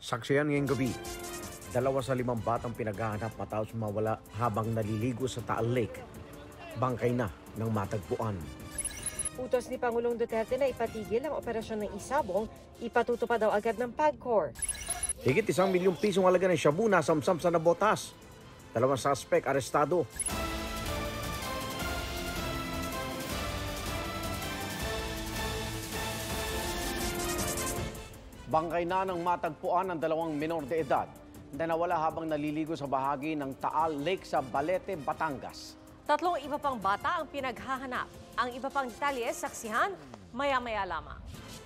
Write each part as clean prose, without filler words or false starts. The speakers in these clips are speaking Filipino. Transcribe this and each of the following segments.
Saksiyan ngayong gabi, 2 sa 5 batang pinaghahanap matapos mawala habang naliligo sa Taal Lake. Bangkay na ng matagpuan. Utos ni Pangulong Duterte na ipatigil ang operasyon ng Isabong, ipatutupad daw agad ng PAGCOR. Higit 1 milyong pisong halaga ng shabu na samsam sa nabotas. 2 suspect arestado. Bangkay na ng matagpuan ng 2 minor de edad na nawala habang naliligo sa bahagi ng Taal Lake sa Balete, Batangas. 3 iba pang bata ang pinaghahanap. Ang iba pang detalye, saksihan, maya-maya lamang.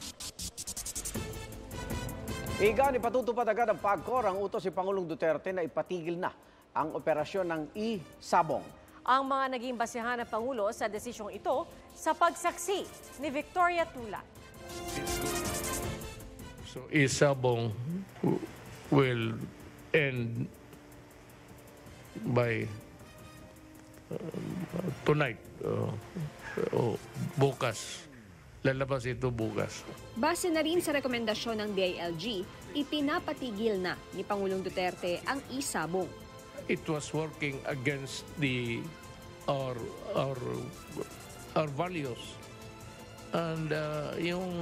Igan, ipatutupad agad ng PAGCOR ang utos si Pangulong Duterte na ipatigil na ang operasyon ng Isabong. Ang mga naging basehan ng Pangulo sa desisyong ito sa pagsaksi ni Victoria Tulad. So Isabong will end by tonight. Bukas. Lalabas ito bukas. Base na rin sa rekomendasyon ng DILG, ipinapatigil na ni Pangulong Duterte ang Isabong. It was working against our values. And yung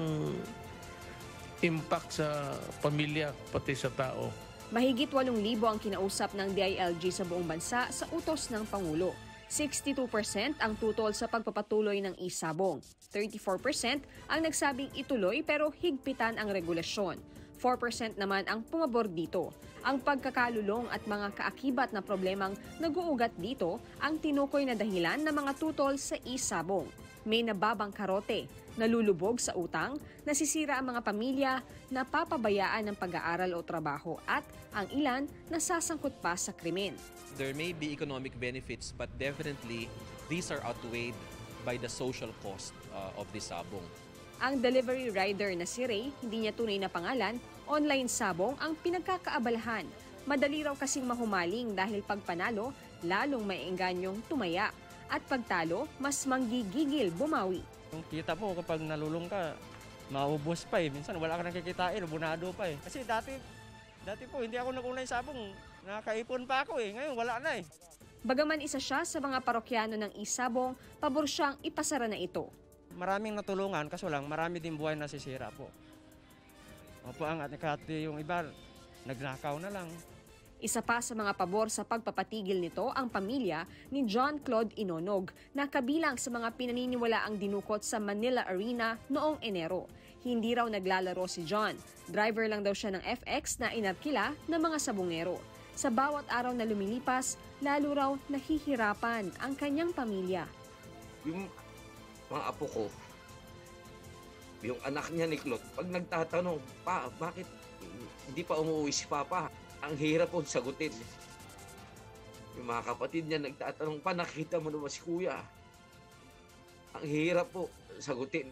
impact sa pamilya pati sa tao. Mahigit 8,000 ang kinausap ng DILG sa buong bansa sa utos ng Pangulo. 62% ang tutol sa pagpapatuloy ng Isabong. 34% ang nagsabing ituloy pero higpitan ang regulasyon. 4% naman ang pumabor dito. Ang pagkakalulong at mga kaakibat na problemang nag-uugat dito ang tinukoy na dahilan ng mga tutol sa Isabong. May nababangkarote, nalulubog sa utang, nasisira ang mga pamilya, napapabayaan ng pag-aaral o trabaho at ang ilan nasasangkot pa sa krimen. There may be economic benefits but definitely these are outweighed by the social cost of the sabong. Ang delivery rider na si Ray, hindi niya tunay na pangalan, online sabong ang pinagkakaabalahan. Madali raw kasing mahumaling dahil pag panalo, lalong maiengganyong tumaya. At pagtalo, mas manggigigil bumawi. Yung kita mo kapag nalulong ka, maubos pa eh. Minsan wala ka nang kikitain, bunado pa eh. Kasi dati po hindi ako nag-online sabong. Nakaipon pa ako eh. Ngayon wala na eh. Bagaman isa siya sa mga parokyano ng Isabong, pabor siyang ipasara na ito. Maraming natulungan, kaso lang marami din buhay nasisira po. Opo, ang atikati yung iba, nagnakaw na lang. Isa pa sa mga pabor sa pagpapatigil nito ang pamilya ni John Claude Inonog na kabilang sa mga pinaniniwalaang dinukot sa Manila Arena noong Enero. Hindi raw naglalaro si John. Driver lang daw siya ng FX na inarkila ng mga sabungero. Sa bawat araw na lumilipas, lalo raw nahihirapan ang kanyang pamilya. Yung mga apo ko, yung anak niya ni Claude, pag nagtatanong, pa, bakit hindi pa umuwi si Papa? Ang hirap po sagutin. Yung mga kapatid niya nagtatanong pa, nakita mo naman si Kuya. Ang hirap po sagutin.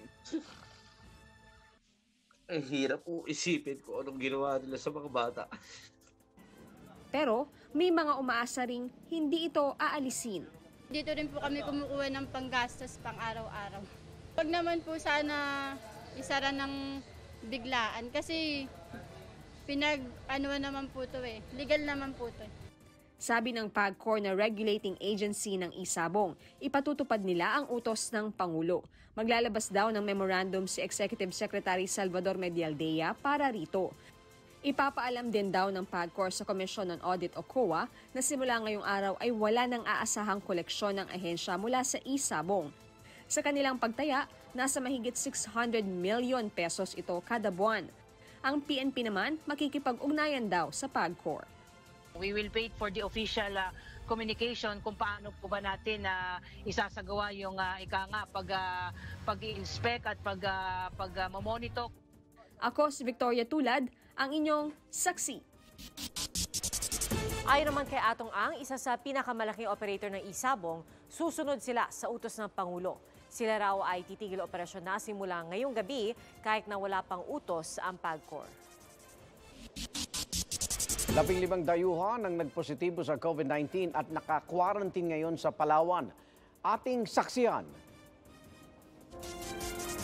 Ang hirap po isipin ko anong ginawa nila sa mga bata. Pero may mga umaasa ring hindi ito aalisin. Dito rin po kami kumukuha ng panggastos pang araw-araw. Huwag naman po sana isara ng biglaan kasi pinag-ano naman po ito eh. Legal naman po ito eh. Sabi ng PAGCOR na regulating agency ng Isabong, ipatutupad nila ang utos ng Pangulo. Maglalabas daw ng memorandum si Executive Secretary Salvador Medialdea para rito. Ipapaalam din daw ng PAGCOR sa Commission on Audit o COA na simula ngayong araw ay wala nang aasahang koleksyon ng ahensya mula sa Isabong. Sa kanilang pagtaya, nasa mahigit 600 million pesos ito kada buwan. Ang PNP naman makikipag-ugnayan daw sa PAGCOR. We will wait for the official communication kung paano po ba natin isasagawa yung pag-inspect at pag-monitor. Ako si Victoria Tulad, ang inyong saksi. Ayon naman kay Atong Ang, isa sa pinakamalaking operator ng Isabong, susunod sila sa utos ng Pangulo. Sila raw ay titigil operasyon na simula ngayong gabi kahit na wala pang utos ang PAGCOR. 15 dayuhan ang nagpositibo sa COVID-19 at naka-quarantine ngayon sa Palawan. Ating saksiyan.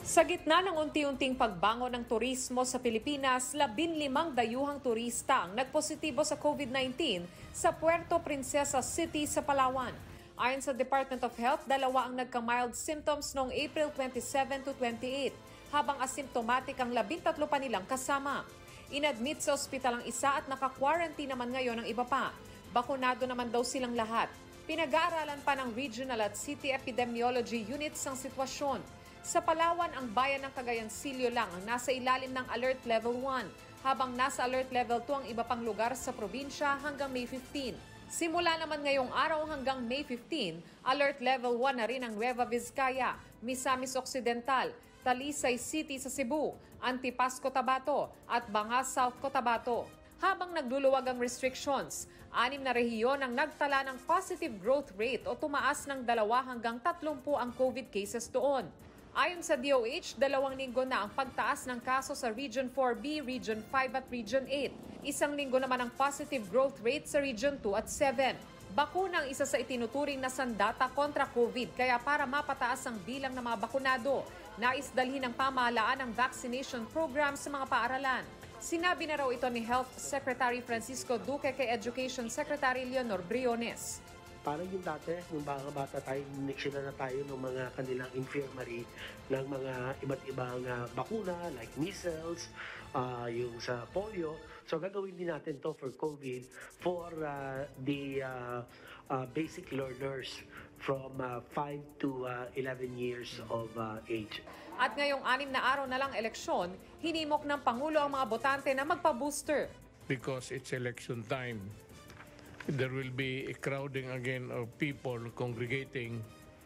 Sa gitna ng unti-unting pagbangon ng turismo sa Pilipinas, 15 dayuhang turista ang nagpositibo sa COVID-19 sa Puerto Princesa City sa Palawan. Ayon sa Department of Health, 2 ang nagka-mild symptoms noong April 27 to 28, habang asymptomatic ang 13 pa nilang kasama. Inadmit sa ospital ang isa at naka-quarantine naman ngayon ang iba pa. Bakunado naman daw silang lahat. Pinag-aaralan pa ng Regional at City Epidemiology Units ang sitwasyon. Sa Palawan, ang bayan ng Cagayancillo lang ang nasa ilalim ng Alert Level 1, habang nasa Alert Level 2 ang iba pang lugar sa probinsya hanggang May 15. Simula naman ngayong araw hanggang May 15, Alert Level 1 na rin ang Nueva Vizcaya, Misamis Occidental, Talisay City sa Cebu, Antipas Cotabato at Banga South Cotabato. Habang nagluluwag ang restrictions, 6 na rehiyon ang nagtala ng positive growth rate o tumaas ng 2 hanggang 30 ang COVID cases doon. Ayon sa DOH, 2 linggo na ang pagtaas ng kaso sa Region 4B, Region 5 at Region 8. 1 linggo naman ang positive growth rate sa Region 2 at 7. Bakuna ang isa sa itinuturing na sandata kontra COVID, kaya para mapataas ang bilang ng mga bakunado, nais dalhin ng pamahalaan ang vaccination program sa mga paaralan. Sinabi na raw ito ni Health Secretary Francisco Duque kay Education Secretary Leonor Briones. Parang yung dati, nung bata tayo, niksyon na tayo ng mga kanilang infirmary ng mga iba't ibang bakuna like measles, yung sa polio. So gagawin din natin to for COVID for the basic learners from 5 to 11 years of age. At ngayong 6 na araw na lang eleksyon, hinimok ng Pangulo ang mga botante na magpa-booster. Because it's election time, there will be a crowding again of people congregating,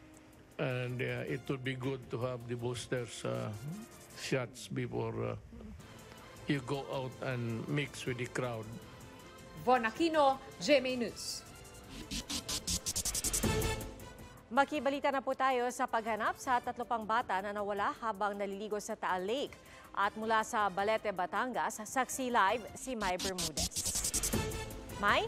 and it would be good to have the boosters shots before you go out and mix with the crowd. Von Aquino, GMA News. Makibalita na po tayo sa paghanap sa 3 pang bata na nawala habang naliligo sa Taal Lake. At mula sa Balete, Batangas, saksi live si Mai Bermudez. Mai?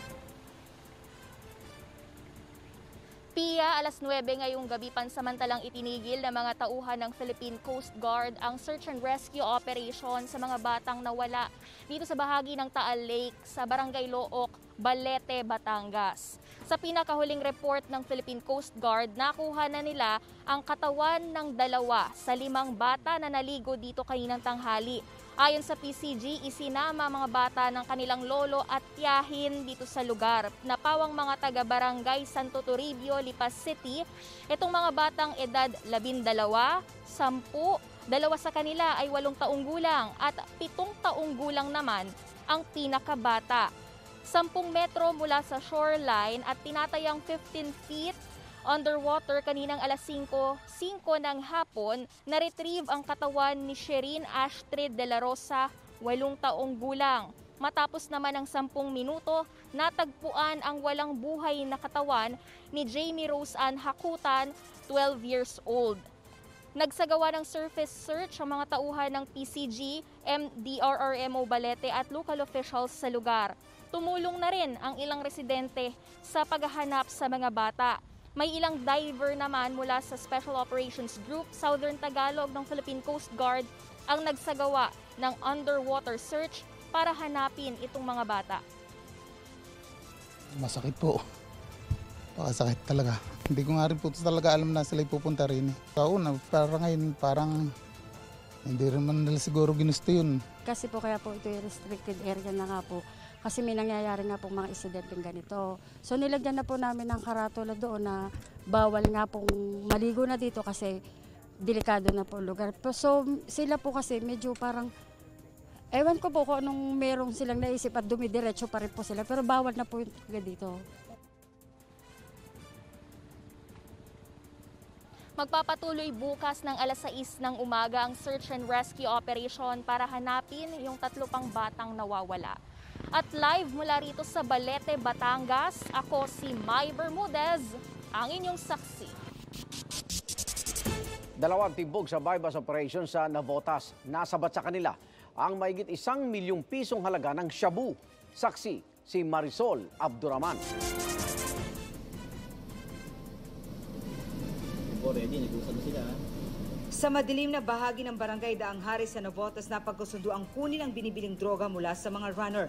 Pia, alas 9 ngayong gabi pansamantalang itinigil ng mga tauhan ng Philippine Coast Guard ang search and rescue operation sa mga batang nawala dito sa bahagi ng Taal Lake sa Barangay Look, Balete, Batangas. Sa pinakahuling report ng Philippine Coast Guard, nakuha na nila ang katawan ng 2 sa 5 bata na naligo dito kaninang tanghali. Ayon sa PCG, isinama mga bata ng kanilang lolo at tiyahin dito sa lugar. Napawang mga taga-barangay Santo Toribio, Lipas City. Itong mga batang edad 12, 10, 2 sa kanila ay 8 taong gulang at 7 taong gulang naman ang pinakabata. 10 metro mula sa shoreline at tinatayang 15 feet underwater kaninang alas 5:05 ng hapon, na-retrieve ang katawan ni Sherin Astrid de la Rosa, 8 taong gulang. Matapos naman ng 10 minuto, natagpuan ang walang buhay na katawan ni Jamie Rose Ann Hakutan, 12 years old. Nagsagawa ng surface search ang mga tauhan ng PCG, MDRRMO Balete at local officials sa lugar. Tumulong na rin ang ilang residente sa paghahanap sa mga bata. May ilang diver naman mula sa Special Operations Group Southern Tagalog ng Philippine Coast Guard ang nagsagawa ng underwater search para hanapin itong mga bata. Masakit po. Pakasakit talaga. Hindi ko nga rin po talaga alam na sila pupunta rin. Kauna, parang hindi rin man nila siguro ginusto yun. Kasi po kaya po ito yung restricted area na nga po. Kasi may nangyayari nga pong mga insidenteng ganito. So nilagyan na po namin ng karatula doon na bawal nga pong maligo na dito kasi delikado na po ang lugar. So sila po kasi medyo parang, ewan ko po kung anong merong silang naisip at dumidiretso pa rin po sila. Pero bawal na po yung dito. Magpapatuloy bukas ng alas 6 ng umaga ang search and rescue operation para hanapin yung 3 pang batang nawawala. At live mula rito sa Balete, Batangas, ako si Mai Bermudez, ang inyong saksi. 2 timbog sa bypass operation sa Navotas. Nasabat sa kanila ang mahigit 1 milyong pisong halaga ng shabu. Saksi si Marisol Abduraman. Sa madilim na bahagi ng barangay Daang Hari sa Navotas, napagkasundo ang kunin ang binibiling droga mula sa mga runner.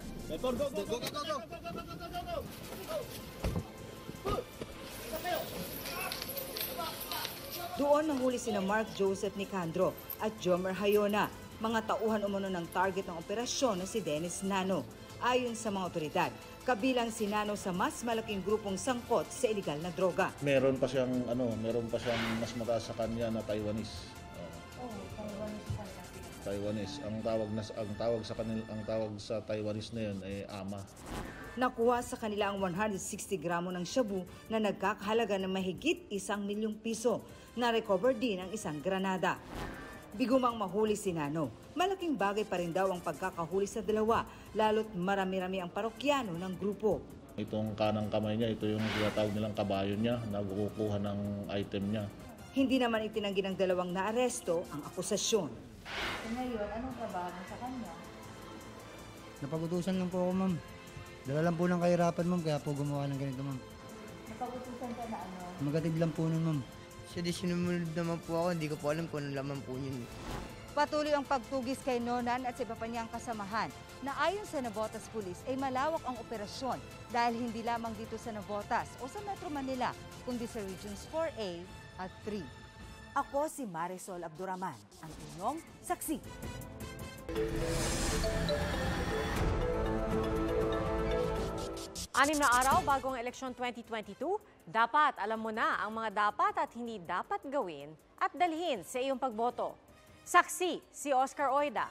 Doon nahuli sina Mark Joseph Nicandro at Jomer Hayona, mga tauhan umano ng target ng operasyon na si Dennis Nano. Ayon sa mga otoridad, kabilang si Nano sa mas malaking grupong sangkot sa iligal na droga. Meron pa siyang mas mataas sa kanya na Taiwanese. Taiwanese. Ang tawag sa Taiwanese na 'yon ay ama. Nakuha sa kanila ang 160 gramo ng shabu na nagkakahalaga ng mahigit 1 milyong piso. Na-recover din ang isang granada. Bigumang mahuli si Nano. Malaking bagay pa rin daw ang pagkakahuli sa dalawa, lalo't marami-rami ang parokyano ng grupo. Itong kanang kamay niya, ito yung tinatawag nilang kabayo niya na kukuha ng item niya. Hindi naman itinanggi ng dalawang naaresto ang akusasyon. Ngayon, anong trabaho sa kanya? Napagutusan lang po ako, ma'am. Dala lang po ng kahirapan, ma'am, kaya po gumawa ng ganito, ma'am. Napagutusan ka na ano? Magatid lang po nun, ma'am. Siya di sinunod naman po ako, hindi ko po alam kung ano laman po yun. Patuloy ang pagtugis kay Nonan at sa iba pa niyang kasamahan na ayon sa Navotas Police ay malawak ang operasyon dahil hindi lamang dito sa Navotas o sa Metro Manila kundi sa Regions 4A at 3. Ako si Marisol Abduraman, ang inyong saksi. Anim na araw bago ang eleksyon 2022, dapat alam mo na ang mga dapat at hindi dapat gawin at dalhin sa iyong pagboto. Saksi si Oscar Oida.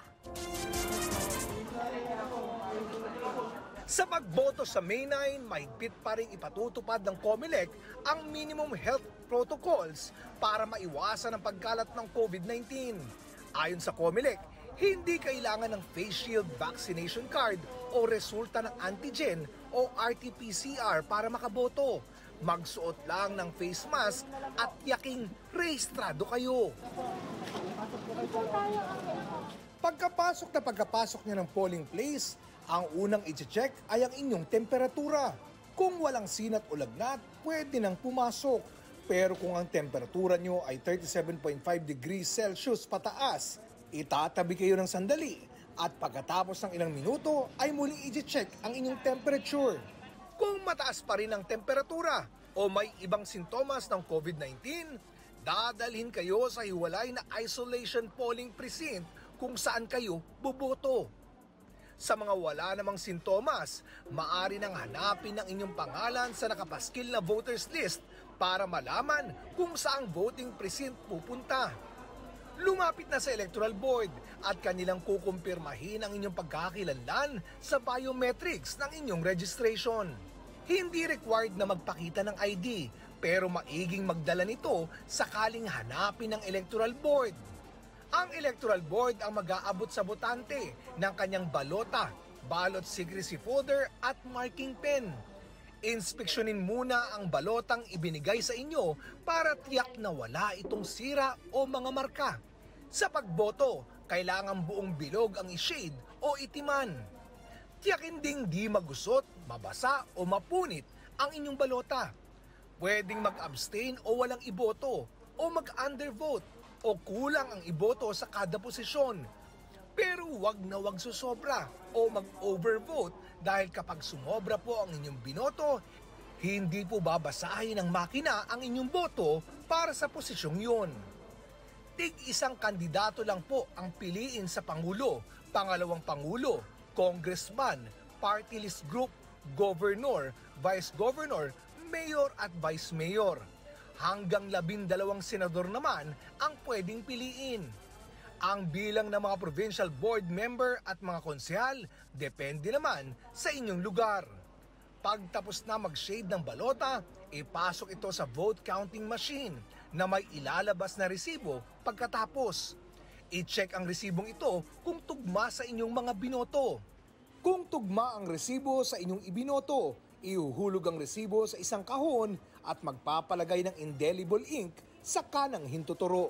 Sa pagboto sa May 9, mahigpit pa rin ipatutupad ng COMELEC ang minimum health protocols para maiwasan ang pagkalat ng COVID-19. Ayon sa COMELEC, hindi kailangan ng face shield vaccination card o resulta ng antigen o RT-PCR para makaboto. Magsuot lang ng face mask at yaking rehistrado kayo. Pagkapasok niya ng polling place, ang unang i-check ay ang inyong temperatura. Kung walang sinat o lagnat, pwede nang pumasok. Pero kung ang temperatura nyo ay 37.5 degrees Celsius pataas, itatabi kayo ng sandali at pagkatapos ng ilang minuto ay muling i-check ang inyong temperature. Kung mataas pa rin ang temperatura o may ibang sintomas ng COVID-19, dadalhin kayo sa hiwalay na isolation polling precinct kung saan kayo boboto. Sa mga wala namang sintomas, maaari nang hanapin ang inyong pangalan sa nakapaskil na voters list para malaman kung saang voting precinct pupunta. Lumapit na sa Electoral Board at kanilang kukumpirmahin ang inyong pagkakakilanlan sa biometrics ng inyong registration. Hindi required na magpakita ng ID, pero maiging magdala nito sakaling hanapin ng Electoral Board. Ang Electoral Board ang mag-aabot sa botante ng kanyang balota, ballot secrecy folder at marking pen. Inspeksyonin muna ang balotang ibinigay sa inyo para tiyak na wala itong sira o mga marka. Sa pagboto, kailangan buong bilog ang i-shade o itiman. Tiyakin ding di magusot, mabasa o mapunit ang inyong balota. Pwedeng mag-abstain o walang iboto o mag-undervote o kulang ang iboto sa kada posisyon. Pero wag na wag susobra o mag-overvote dahil kapag sumobra po ang inyong binoto, hindi po babasahin ng makina ang inyong boto para sa posisyong yun. Tig-isang kandidato lang po ang piliin sa Pangulo, Pangalawang Pangulo, Congressman, Party List Group, Governor, Vice Governor, Mayor at Vice Mayor. Hanggang 12 senador naman ang pwedeng piliin. Ang bilang ng mga provincial board member at mga konsehal depende naman sa inyong lugar. Pagtapos na mag-shade ng balota, ipasok ito sa vote counting machine na may ilalabas na resibo pagkatapos. I-check ang resibong ito kung tugma sa inyong mga binoto. Kung tugma ang resibo sa inyong ibinoto, ihuhulog ang resibo sa isang kahon at magpapalagay ng indelible ink sa kanang hintuturo.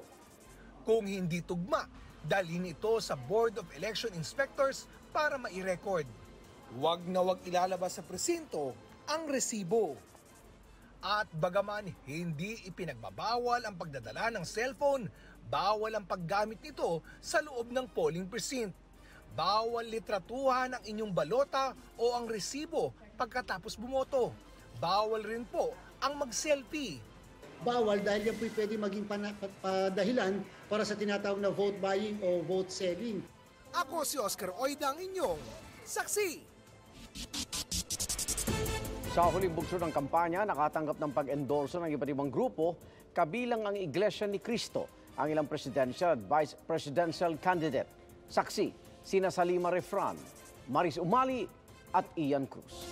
Kung hindi tugma, dalhin ito sa Board of Election Inspectors para mai-record. Huwag na huwag ilalabas sa presinto ang resibo. At bagaman hindi ipinagbabawal ang pagdadala ng cellphone, bawal ang paggamit nito sa loob ng polling precinct. Bawal litratuhan ang inyong balota o ang resibo pagkatapos bumoto. Bawal rin po ang mag-selfie. Bawal dahil yan po pwede maging padahilan para sa tinatawag na vote buying o vote selling. Ako si Oscar Oida, ang inyong saksi. Sa huling bugso ng kampanya, nakatanggap ng pag-endorso ng iba't ibang grupo, kabilang ang Iglesia ni Cristo, ang ilang presidential at vice presidential candidate. Saksi, sina Salima Refran, Maris Umali at Ian Cruz.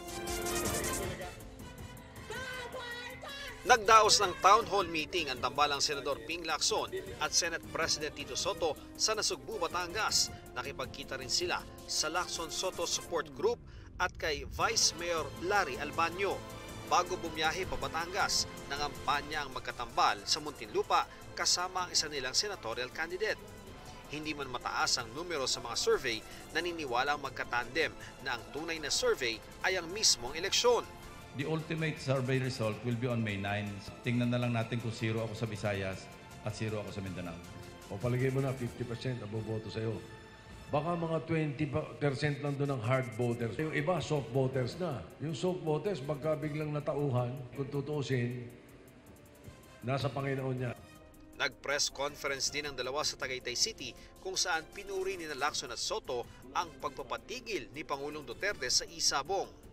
Nagdaos ng town hall meeting ang tambalang Senador Ping Lacson at Senate President Tito Soto sa Nasugbu, Batangas. Nakipagkita rin sila sa Lacson Soto Support Group at kay Vice Mayor Larry Albanyo. Bago bumiyahe pa Batangas, nangampanya ang magkatambal sa Muntinlupa kasama ang isa nilang senatorial candidate. Hindi man mataas ang numero sa mga survey, naniniwala ang magkatandem na ang tunay na survey ay ang mismong eleksyon. The ultimate survey result will be on May 9. Tingnan na lang natin kung 0 ako sa Visayas at 0 ako sa Mindanao. O palagay mo na 50% ang boboto sa'yo. Baka mga 20% lang doon ang hard voters. Yung iba, soft voters na. Yung soft voters, pagka biglang natauhan, kung tutuusin, nasa Panginoon niya. Nag-press conference din ang dalawa sa Tagaytay City kung saan pinuri ni Lacson at Soto ang pagpapatigil ni Pangulong Duterte sa Isabong.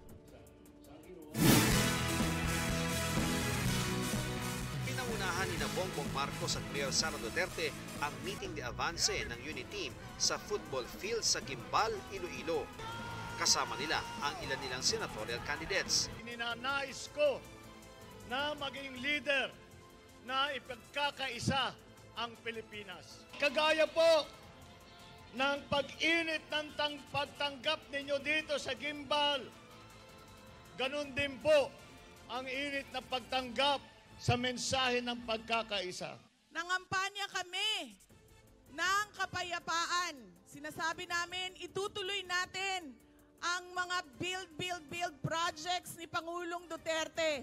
Pinangunahan ni Bongbong Marcos at Mayor Sara Duterte ang meeting de avance ng unit team sa football field sa Gimbal, Iloilo. Kasama nila ang ilan nilang senatorial candidates. Ninanais ko na maging leader na ipagkakaisa ang Pilipinas. Kagaya po ng pag-init ng pagtanggap ninyo dito sa Gimbal, ganun din po ang init na pagtanggap sa mensahe ng pagkakaisa. Nangampanya kami ng kapayapaan. Sinasabi namin, itutuloy natin ang mga build projects ni Pangulong Duterte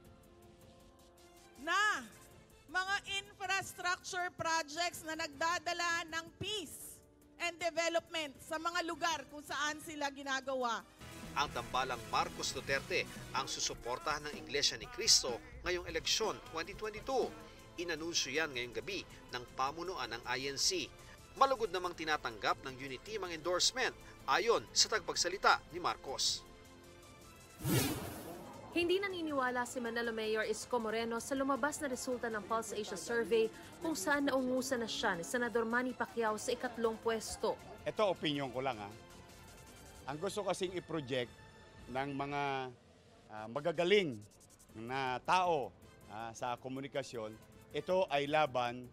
na mga infrastructure projects na nagdadala ng peace and development sa mga lugar kung saan sila ginagawa. Ang tambalang Marcos Duterte ang susuportahan ng Iglesia ni Cristo ngayong eleksyon 2022. Inanunsyo yan ngayong gabi ng pamunuan ng INC. Malugod namang tinatanggap ng unit team ang endorsement ayon sa tagapagsalita ni Marcos. Hindi naniniwala si Manila Mayor Isko Moreno sa lumabas na resulta ng Pulse Asia Survey kung saan naungusan na siya ni Senador Manny Pacquiao sa ikatlong pwesto. Ito opinion ko lang Ang gusto kasing i-project ng mga magagaling na tao sa komunikasyon, ito ay laban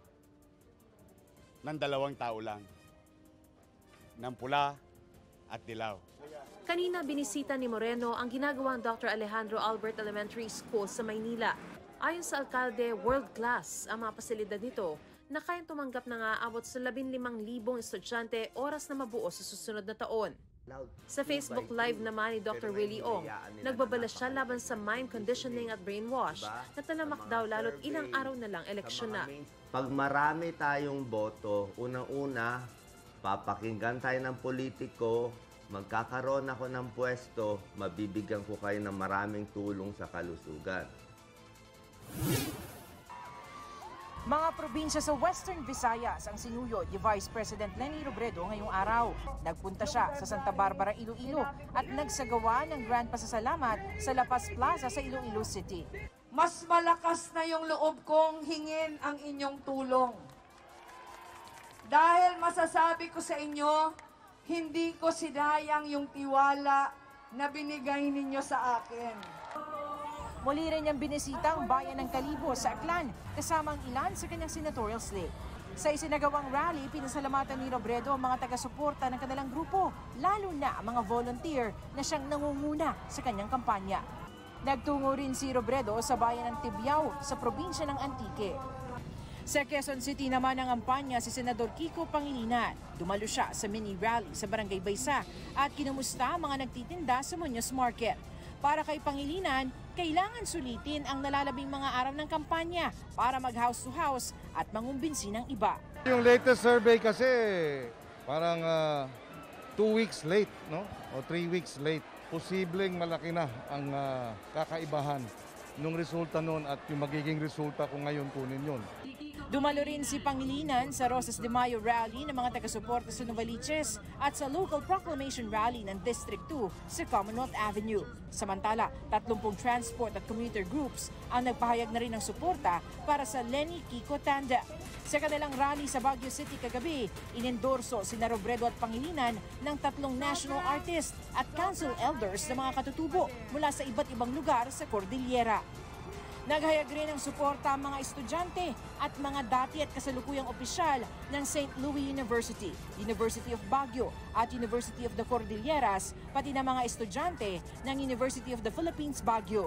ng dalawang tao lang, ng pula at dilaw. Kanina binisita ni Moreno ang ginagawang Dr. Alejandro Albert Elementary School sa Maynila. Ayon sa alkalde, world-class ang mga pasilidad nito na kayang tumanggap ng aabot sa 15,000 estudyante oras na mabuo sa susunod na taon. Sa Facebook Live naman ni Dr. Willie Ong, nagbabala siya laban sa mind conditioning at brainwash na talamak daw lalo't ilang araw na lang eleksyon na. Pag marami tayong boto, unang-una, papakinggan tayo ng politiko, magkakaroon ako ng pwesto, mabibigyan ko kayo ng maraming tulong sa kalusugan. Mga probinsya sa Western Visayas ang sinuyod ni Vice President Leni Robredo ngayong araw. Nagpunta siya sa Santa Barbara, Iloilo at nagsagawa ng grand pasasalamat sa La Paz Plaza sa Iloilo City. Mas malakas na yung loob kong hingin ang inyong tulong. Dahil masasabi ko sa inyo, hindi ko sinayang yung tiwala na binigay ninyo sa akin. Muli rin niyang binisita ang bayan ng Kalibo sa Aklan, kasama ang ilan sa kanyang senatorial slate. Sa isinagawang rally, pinasalamatan ni Robredo ang mga taga-suporta ng kanilang grupo, lalo na ang mga volunteer na siyang nangunguna sa kanyang kampanya. Nagtungo rin si Robredo sa bayan ng Tibyao sa probinsya ng Antique. Sa Quezon City naman ang kampanya si Senador Kiko Pangilinan. Dumalo siya sa mini rally sa Barangay Baysa at kinumusta ang mga nagtitinda sa Muñoz Market. Para kay Pangilinan, kailangan sulitin ang nalalabing mga araw ng kampanya para mag-house to house at mangumbinsi ng iba. Yung latest survey kasi parang 2 weeks late, no? O 3 weeks late. Posibleng malaki na ang kakaibahan nung resulta noon at yung magiging resulta kung ngayon kunin yun. Dumalo rin si Pangilinan sa Rosas de Mayo rally ng mga taga-suporta sa Novaliches at sa local proclamation rally ng District 2 sa Commonwealth Avenue. Samantala, 30 transport at commuter groups ang nagpahayag na rin ng suporta para sa Lenny Kiko Tanda. Sa kanilang rally sa Baguio City kagabi, inendorso sina Robredo at Pangilinan ng 3 national artists at council elders na mga katutubo mula sa iba't ibang lugar sa Cordillera. Naghayag rin ng suporta ang mga estudyante at mga dati at kasalukuyang opisyal ng St. Louis University, University of Baguio at University of the Cordilleras, pati na mga estudyante ng University of the Philippines, Baguio.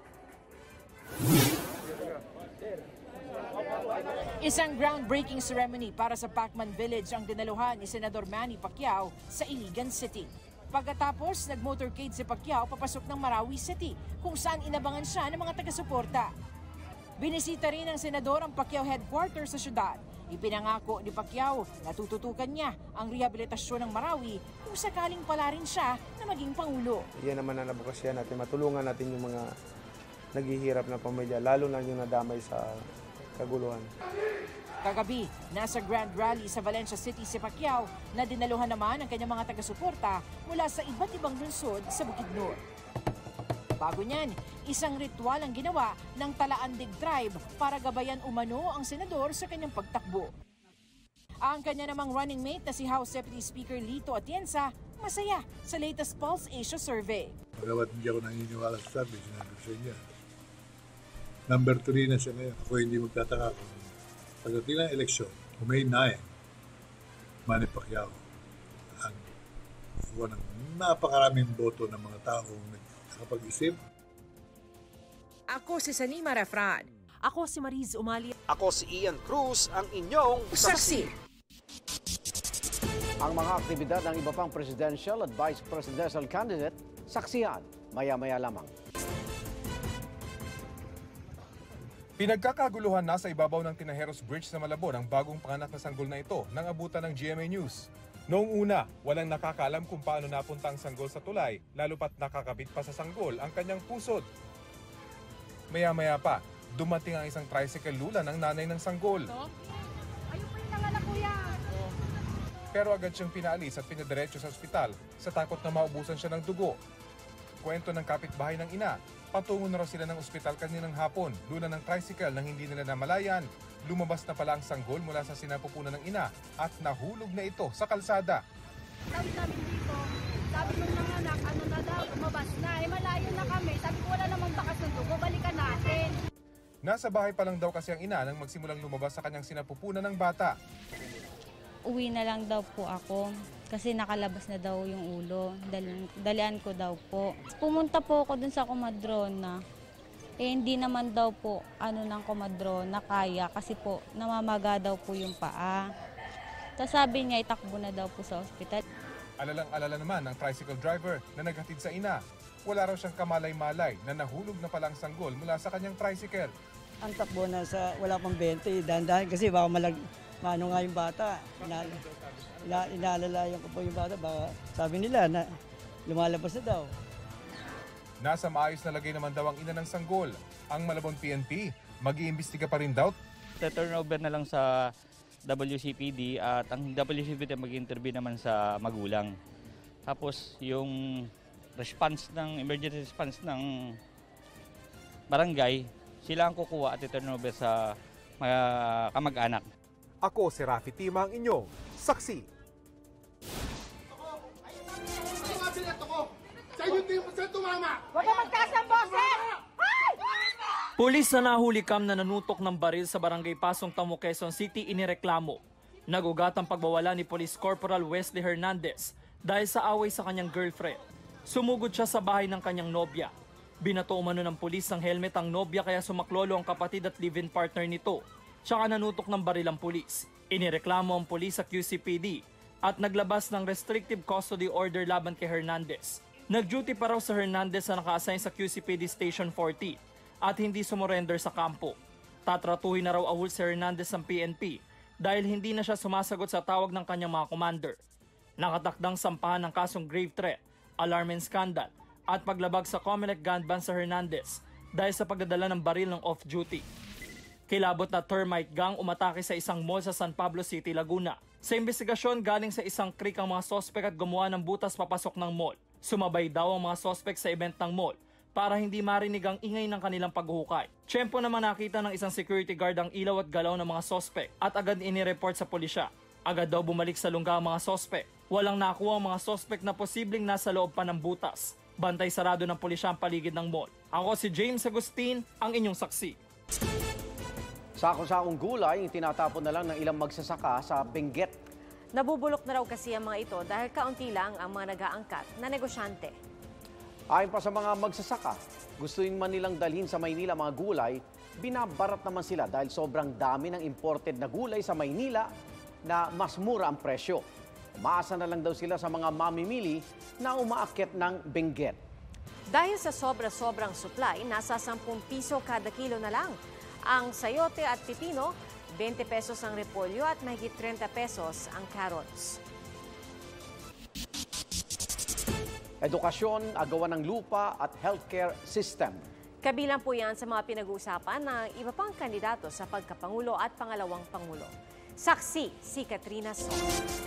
Isang groundbreaking ceremony para sa Pacman Village ang dinaluhan ni Senador Manny Pacquiao sa Iligan City. Pagkatapos, nag-motorcade si Pacquiao papasok ng Marawi City kung saan inabangan siya ng mga taga-suporta. Binisita rin ng senador ang Pacquiao headquarters sa syudad. Ipinangako ni Pacquiao na tututukan niya ang rehabilitasyon ng Marawi kung sakaling pala rin siya na maging Pangulo. Yan naman ang nabukasyan natin, matulungan natin yung mga naghihirap na pamilya, lalo na yung nadamay sa kaguluhan. Kagabi, nasa Grand Rally sa Valencia City si Pacquiao na dinaluhan naman ang kanyang mga taga-suporta mula sa iba't ibang lungsod sa Bukidnon. Bago niyan, isang ritual ang ginawa ng Talaandig Tribe para gabayan umano ang senador sa kanyang pagtakbo. Ang kanya namang running mate na si House Deputy Speaker Lito Atienza, masaya sa latest Pulse Asia survey. Pagkabat hindi ako naniniwala sa survey, sinabi ko sa inyo. Number 3 na siya ngayon. Ako hindi magtataka kung pagdating ng eleksyon, kung May 9, Manny Pacquiao ang kuha ng napakaraming boto ng mga taong nakapag-isip. Ako si Sanima Refran. Ako si Mariz Umali. Ako si Ian Cruz, ang inyong saksi. Ang mga aktibidad ng iba pang presidential at vice presidential candidate, saksihan maya-maya lamang. Pinagkakaguluhan na sa ibabaw ng Tinajeros Bridge sa Malabon ang bagong panganak na sanggol na ito nang abutan ng GMA News. Noong una, walang nakakaalam kung paano napunta ang sanggol sa tulay, lalo pat nakakabit pa sa sanggol ang kanyang pusod. Maya-maya pa, dumating ang isang tricycle lula ng nanay ng sanggol. Ayun po yung nanganak, kuya. Pero agad siyang pinaalis at pinadiretso sa ospital sa takot na maubusan siya ng dugo. Kwento ng kapitbahay ng ina, patungo na raw sila ng ospital kaninang hapon, lula ng tricycle nang hindi nila namalayan. Lumabas na pala ang sanggol mula sa sinapupunan ng ina at nahulog na ito sa kalsada. Sabi namin dito, sabi ng mga anak, ano na daw, lumabas na. Malayo na kami. Sabi ko, wala namang bakas ng dugo, balikan natin. Nasa bahay pa lang daw kasi ang ina nang magsimulang lumabas sa kanyang sinapupunan ng bata. Uwi na lang daw po ako kasi nakalabas na daw yung ulo. Dalian ko daw po. Pumunta po ako dun sa komadrona. Hindi naman daw po ng komadrona kaya kasi po namamaga daw po yung paa. Tapos sabi niya itakbo na daw po sa ospital. Alalang-alala naman ng tricycle driver na naghatid sa ina. Wala raw siyang kamalay-malay na nahulog na palang sanggol mula sa kanyang tricycle. Ang takbo na sa wala pang 20, dahan-dahan kasi baka maano nga yung bata. Inaalalayan ko po yung bata, baka sabi nila na lumalabas na daw. Nasa maayos na lagay naman daw ang ina ng sanggol. Ang Malabon PNP, mag-iimbestiga pa rin daw. Turnover na lang sa WCPD at ang WCPD mag-intervene naman sa magulang. Tapos yung emergency response ng barangay, sila ang kukuha at i-turnover sa mga kamag-anak. Ako si Rafi Tima, ang inyong saksi. Huwag ka magtaas ng boses! Pulis na nahuli kam na nanutok ng baril sa barangay Pasong Tamo, Quezon City inireklamo. Nagugat ang pagbawala ni Police Corporal Wesley Hernandez dahil sa away sa kanyang girlfriend. Sumugod siya sa bahay ng kanyang nobya. Binato umano ng pulis ng helmet ang nobya kaya sumaklolo ang kapatid at live-in partner nito. Tsaka nanutok ng baril ang pulis. Inireklamo ang pulis sa QCPD at naglabas ng restrictive custody order laban kay Hernandez. Nag-duty pa raw sa Hernandez na naka-assign sa QCPD Station 40 at hindi sumurrender sa kampo. Tatratuhin na raw ahul si Hernandez ng PNP dahil hindi na siya sumasagot sa tawag ng kanyang mga commander. Nakatakdang sampahan ng kasong grave threat, alarm and scandal at paglabag sa COMELEC gun ban sa Hernandez dahil sa pagdadala ng baril ng off-duty. Kilabot na termite gang umatake sa isang mall sa San Pablo City, Laguna. Sa investigasyon, galing sa isang creek ang mga sospek at gumawa ng butas papasok ng mall. Sumabay daw ang mga sospek sa event ng mall para hindi marinig ang ingay ng kanilang paghuhukay. Tiyempo naman nakita ng isang security guard ang ilaw at galaw ng mga sospek at agad inireport sa pulisya. Agad daw bumalik sa lungga ang mga sospek. Walang nakuha ang mga sospek na posibleng nasa loob pa ng butas. Bantay sarado ng pulisya ang paligid ng mall. Ako si James Agustin, ang inyong saksi. Sako-sakong gulay, tinatapon na lang ng ilang magsasaka sa Benguet. Nabubulok na raw kasi ang mga ito dahil kaunti lang ang mga nag-aangkat na negosyante. Ayon pa sa mga magsasaka, gusto man nilang dalhin sa Maynila mga gulay, binabarat naman sila dahil sobrang dami ng imported na gulay sa Maynila na mas mura ang presyo. Umaasa na lang daw sila sa mga mamimili na umaakyat ng Benguet. Dahil sa sobra-sobrang supply, nasa 10 piso kada kilo na lang. Ang sayote at pipino, 20 pesos ang repolyo at mahigit 30 pesos ang carrots. Edukasyon, agawan ng lupa at healthcare system. Kabilang po yan sa mga pinag-uusapan ng iba pang kandidato sa pagkapangulo at pangalawang pangulo. Saksi si Katrina Soto.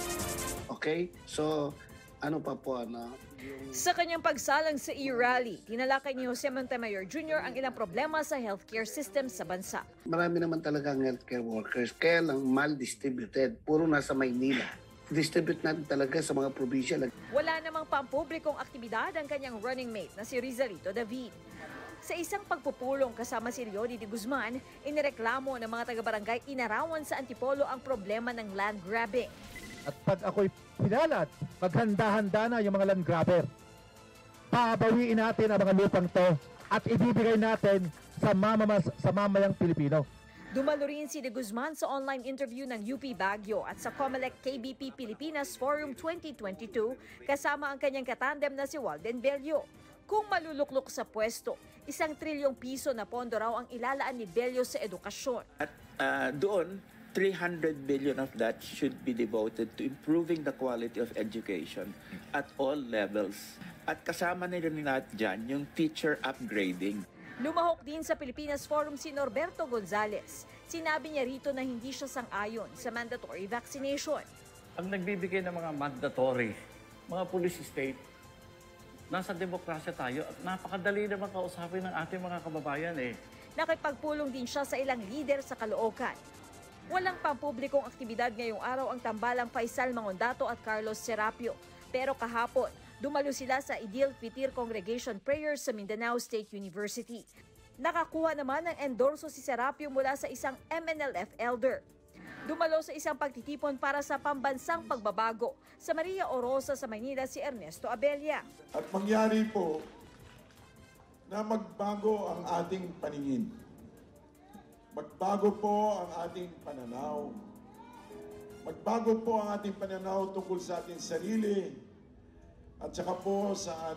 Okay, so ano pa po Sa kanyang pagsalang sa e-rally, tinalakay ni Jose Montemayor Jr. ang ilang problema sa healthcare system sa bansa. Marami naman talaga ang healthcare workers, kaya lang mal-distributed, puro nasa Maynila. Distribute natin talaga sa mga probinsya. Wala namang pampublikong aktibidad ang kanyang running mate na si Rizalito David. Sa isang pagpupulong kasama si Leody de Guzman, inireklamo ng mga taga-barangay Inarawan sa Antipolo ang problema ng land grabbing. At pag ako'y pinalat, maghanda-handa na yung mga land grabber. Pabawiin natin ang mga lupang to at ibibigay natin sa mamayang Pilipino. Dumalo rin si De Guzman sa online interview ng UP Baguio at sa COMELEC KBP Pilipinas Forum 2022 kasama ang kanyang katandem na si Walden Bello. Kung maluluklok sa pwesto, 1 trilyong piso na pondo raw ang ilalaan ni Bello sa edukasyon. At doon, 300 billion of that should be devoted to improving the quality of education at all levels. At kasama nila dyan yung teacher upgrading. Lumahok din sa Pilipinas Forum si Norberto Gonzales. Sinabi niya rito na hindi siya sang-ayon sa mandatory vaccination. Ang nagbibigay ng mga mandatory, mga police state, nasa demokrasya tayo at napakadali naman kausapin ng ating mga kababayan eh. Nakipagpulong din siya sa ilang lider sa Caloocan. Walang pampublikong aktibidad ngayong araw ang tambalang Faisal Mangondato at Carlos Serapio. Pero kahapon, dumalo sila sa Idil Fitir Congregation Prayers sa Mindanao State University. Nakakuha naman ng endorso si Serapio mula sa isang MNLF elder. Dumalo sa isang pagtitipon para sa pambansang pagbabago sa Maria Orosa sa Maynila si Ernesto Abella. At mangyari po na magbago ang ating paningin. Magbago po ang ating pananaw. Magbago po ang ating pananaw tungkol sa ating sarili at saka po sa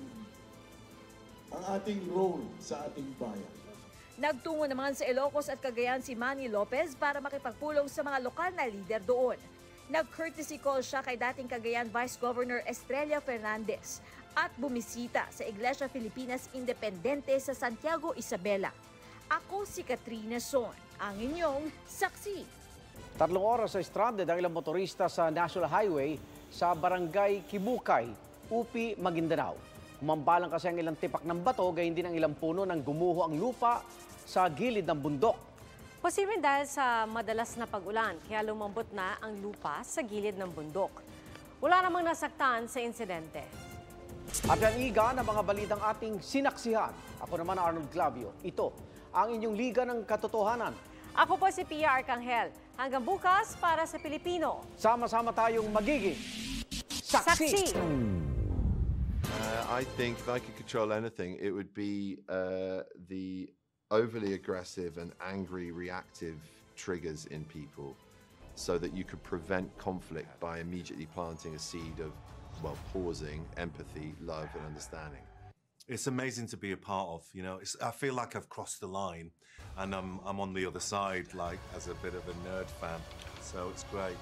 ating role sa ating bayan. Nagtungo naman sa Ilocos at Cagayan si Manny Lopez para makipagpulong sa mga lokal na lider doon. Nag-courtesy call siya kay dating Cagayan Vice Governor Estrella Fernandez at bumisita sa Iglesia Filipinas Independente sa Santiago, Isabela. Ako si Katrina Son, ang inyong saksi. 3 oras sa stranded ang ilang motorista sa National Highway sa Barangay Kibukay, Upi, Maguindanao. Umambalang kasi ang ilang tipak ng bato, gayon din ang ilang puno ng gumuho ang lupa sa gilid ng bundok. Posibleng dahil sa madalas na pag-ulan, kaya lumambot na ang lupa sa gilid ng bundok. Wala namang nasaktan sa insidente. At yan iga ng mga balitang ating sinaksihan. Ako naman Arnold Clavio. Ito ang inyong Liga ng Katotohanan. Ako po si Pia Arcangel. Hanggang bukas para sa Pilipino. Sama-sama tayong magiging saksi. I think if I could control anything, it would be the overly aggressive and angry reactive triggers in people so that you could prevent conflict by immediately planting a seed of well, pausing, empathy, love, and understanding. It's amazing to be a part of, you know. I feel like I've crossed the line and I'm on the other side, like as a bit of a nerd fan. So it's great.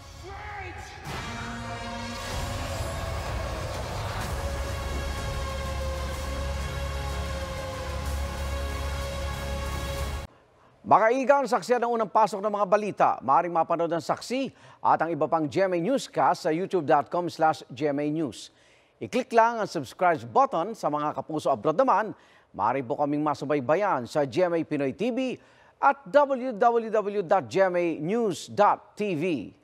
Mga igan, saksiyan ang unang pasok ng mga balita. Maaaring mapanood ang saksi at ang iba pang GMA Newscast sa youtube.com/GMA News. I-click lang ang subscribe button. Sa mga kapuso abroad naman, maaari po kaming masubaybayan sa GMA Pinoy TV at www.gmanews.tv.